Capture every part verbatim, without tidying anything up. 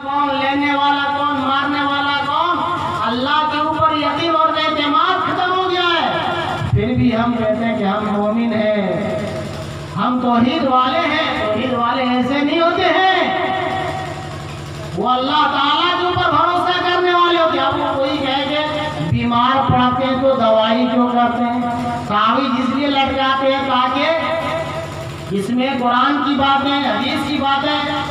کون لینے والا کون مارنے والا کون اللہ کے اوپر یقین اور اعتماد ختم ہو گیا ہے پھر بھی ہم کہتے ہیں کہ ہم مومن ہیں ہم توحید والے ہیں توحید والے ایسے نہیں ہوتے ہیں وہ اللہ تعالیٰ کے اوپر بھروسہ کرنے والے ہوتے ہیں اب وہ کوئی کہے کہ بیمار پڑتے ہیں تو دوائی کیوں کرتے ہیں تعویذ اس لیے لٹکاتے ہیں تاکہ اس میں قرآن کی باتیں حدیث کی باتیں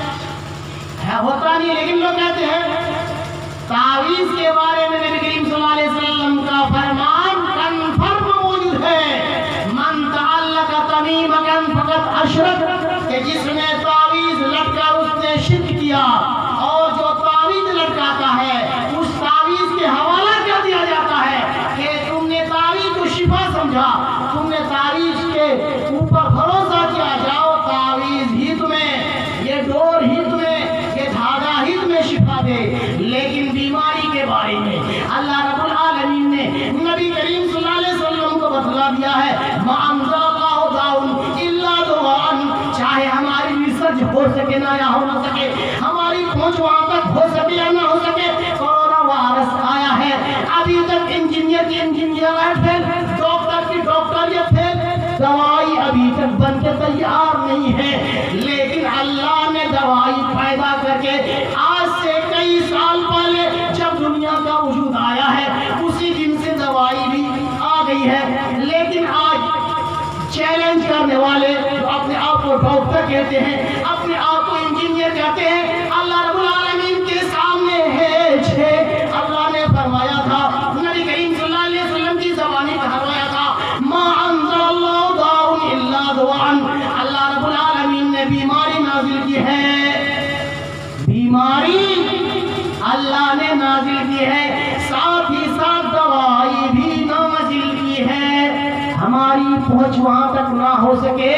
ہے ہوتا نہیں لیکن لوگ کہتے ہیں تعویذ کے بارے میں نبی کریم صلی اللہ علیہ وسلم کا فرمان کنفرم موجود ہے من تعلق تمیمۃ فقط اشرک کہ جس نے تعویذ لٹکا اس نے شرک کیا اور جو تعویذ لٹکاتا ہے اس تعویذ کے حوالہ کر دیا جاتا ہے کہ تم نے تعویذ کو شفا سمجھا تم نے تعویذ کے اوپر بھروسہ کیا جاؤ تعویذ ہی تمہیں یہ ڈور ہی تمہیں یہ دھاگا ہی تمہیں شفا دے لیکن بیماری کے بارے میں اللہ رب العالمین نے نبی کریم صلی اللہ علیہ وسلم کو بتلا دیا ہے ما انزل اللہ داء الا دواء چاہے ہماری ریسرچ ہو سکے نہ یا ہو نہ سکے ہماری پہنچ وہاں تک ہو سکے یا نہ ہو سکے کورونا وائرس آیا ہے ابھی تک انجینئر کی انجینئر ہے پھر ڈاکٹر کی ڈاکٹریت پھر دوائی ابھی تک بن کے تیار نہیں ہے لیکن اللہ نے دوائی پیدا کر کے آج سے کئی سال پہلے جب دنیا کا وجود آیا ہے اسی دن سے دوائی بھی آ گئی ہے لیکن آج چیلنج کرنے والے جو اپنے آپ کو ڈاکٹر کہتے ہیں اپنے آپ کو انجینئر کہتے ہیں اللہ رب العالمین کے سامنے ہے چھے اللہ نے فرمایا تھا نبی کریم صلی اللہ علیہ وسلم کی زبانی کا فرمایا تھا ما انزل اللہ داء الا دواء اللہ رب العالمین نے بیماری نازل کی ہے بیماری اللہ نے نازل کی ہے ساتھ ہی ساتھ دوائی بھی نازل کی ہے ہماری پہنچ وہاں تک نہ ہو سکے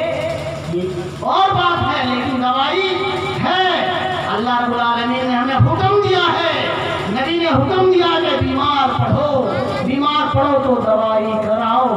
اور بات ہے لیکن دوائی ہے اللہ رب العالمین نے ہمیں حکم دیا ہے نبی نے حکم دیا کہ بیمار پڑھو بیمار پڑھو تو دوائی کراؤ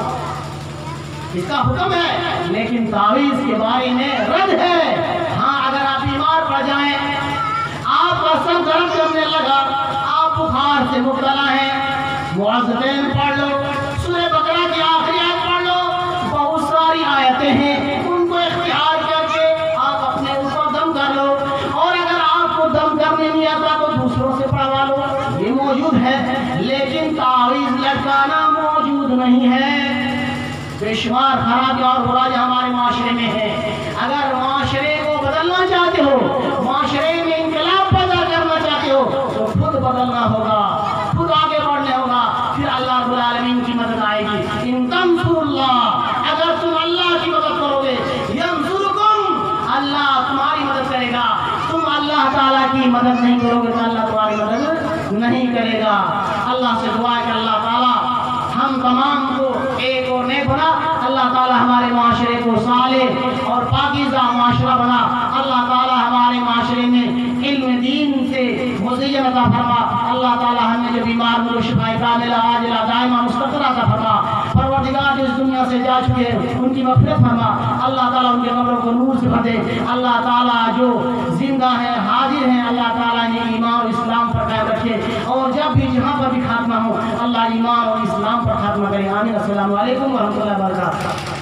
اس کا حکم ہے لیکن تعویذ کے بارے میں رد ہے ہاں اگر آپ بیمار پڑ جائیں آپ کا سر درد کرنے لگا آپ بخار سے مبتلا ہیں معوذتین پڑھ لو سورہ بقرہ کی آخری آیت پڑھ لو بہت ساری آیتیں ہیں ان کو اختیار کر کے آپ اپنے اوپر دم کر لو اور اگر آپ کو دم کرنے نہیں آتا تو دوسروں سے پڑھوا لو یہ موجود ہے لیکن تعویذ لٹکانا موجود نہیں ہے بے شمار خرابی اور برائی ہمارے معاشرے میں ہے اگر معاشرے کو بدلنا چاہتے ہو معاشرے میں انقلاب پیدا کرنا چاہتے ہو تو خود بدلنا ہوگا خود آگے بڑھنے ہوگا پھر اللہ رب العالمین کی مدد آئے گی ان تنصروا اللہ اگر تم اللہ کی مدد کرو گے ینصرکم اللہ تمہاری مدد کرے گا تم اللہ تعالیٰ کی مدد نہیں کرو گے تو اللہ تمہاری مدد نہیں کرے گا اللہ سے دعا ہے کہ اللہ تعالیٰ ہم تمام کو ایک اور نیک بنا اللہ تعالیٰ ہمارے معاشرے کو صالح اور پاکیزہ معاشرہ بنا اللہ تعالیٰ ہمارے معاشرے میں علم دین سے مزین عطا فرما اللہ تعالیٰ ہمیں جو بیمار ملو شفاء کاملہ عاجلہ دائمہ مستقرہ عطا فرما پروردگار جو اس دنیا سے جا چکے ہیں ان کی مغفرت فرما اللہ تعالیٰ ان کے قبروں کو نور سے بھر دے اللہ تعالیٰ جو زندہ ہیں حاضر ہیں اللہ تعالیٰ نے ایمان اور اسلام پر قائم رکھے اور جب بھی جہاں پر بھی خاتمہ ہو اللہ ایمان اور اسلام پر خاتمہ کرے آمین السلام علیکم ورحمۃ اللہ وبرکاتہ